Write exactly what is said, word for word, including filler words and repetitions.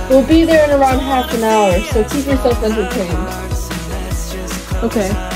We'll be there in around half an hour, so keep yourself entertained. Okay.